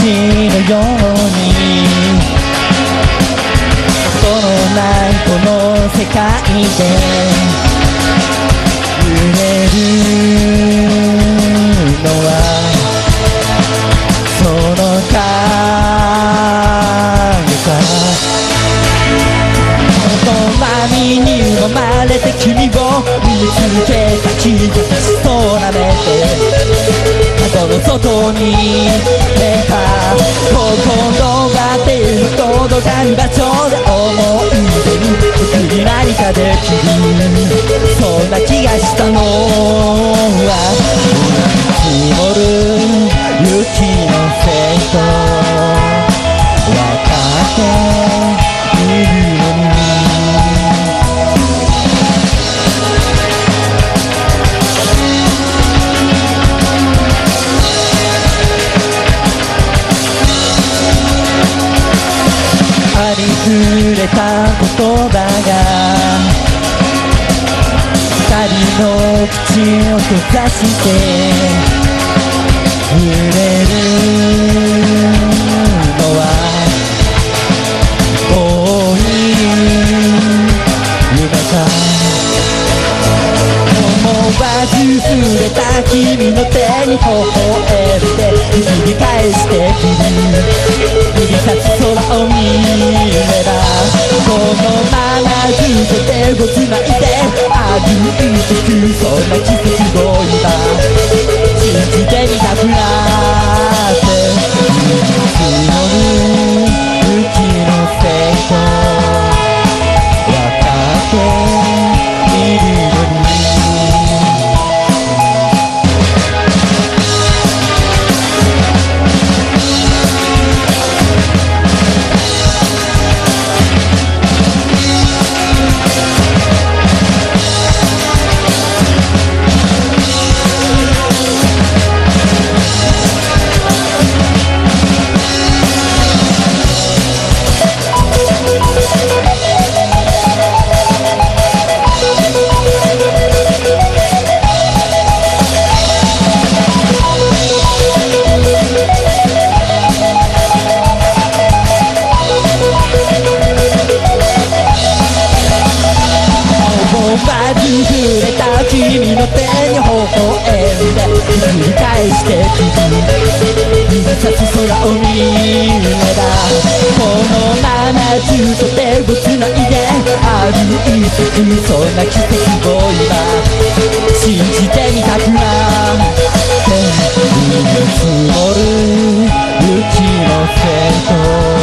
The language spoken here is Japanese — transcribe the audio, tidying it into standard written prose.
のようにこのないこの世界で揺れるのはその影から波に飲まれて君を見つけた気がしそうな目で窓の外に出た心が手の届かぬ場所で思い出に僕に何かできるそんな気がしたのは積もる雪のせいと分かっているのにありふれた言葉が二人の口を閉ざして揺れるのは遠い夢か思わず触れた君の手に微笑んで繰り返してくる指さす空を見ればこのままずっと手をつないで歩いてくそんな奇跡を今信じてみたくなって積もる雪のせいと分かっているのに触れた君の手に微笑んで繰り返してくる指さす空を見ればこのままずっと手をつないで歩いてくそんな奇跡を今信じてみたくなって積もる雪のせいと